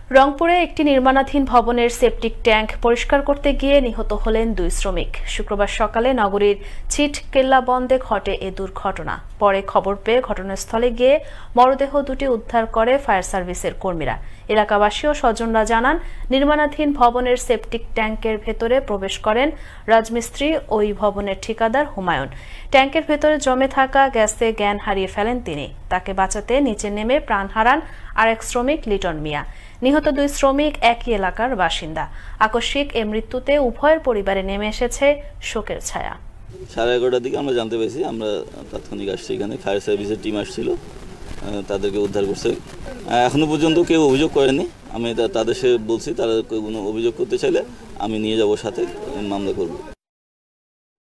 রংপুরে একটি নির্মাণাধীন ভবনের সেপটিক ট্যাঙ্ক পরিষ্কার করতে গিয়ে নিহত হলেন 2 শ্রমিক। শুক্রবার সকালে নগরীর ছিট কেল্লা বন্দে ঘটে এ দুর্ঘটনা। পরে খবর পেয়ে ঘটনাস্থলে গিয়ে মরদেহ দুটি উদ্ধার করে ফায়ার সার্ভিসের কর্মীরা। এলাকাবাসী ও স্বজনরা জানান, নির্মাণাধীন ভবনের সেপটিক ট্যাঙ্কের ভেতরে প্রবেশ করেন রাজমিস্ত্রি ওই ভবনের ঠিকাদার হুমায়ুন। ট্যাঙ্কের ভেতরে জমে থাকা গ্যাসে জ্ঞান হারিয়ে ফেলেন তিনি। তাকে বাঁচাতে নিচে নেমে প্রাণ হারান আরেক শ্রমিক লিটন মিয়া। নিহত 2 শ্রমিক একই এলাকার বাসিন্দা। আকস্মিক এ মৃত্যুতে উভয়ের পরিবারে নেমে এসেছে শোকের ছায়া। 11:30টার দিকে আমরা জানতে পেরেছি, আমরা তাৎক্ষণিক আসছি, এখানে ফায়ার সার্ভিসের টিম আসছিল, তাদেরকে উদ্ধার করছে। এখনো পর্যন্ত কেউ অভিযোগ করেনি। আমি তাদের বলছি, তারা কোনো অভিযোগ করতে চাইলে আমি নিয়ে যাব, সাথে মামলা করব।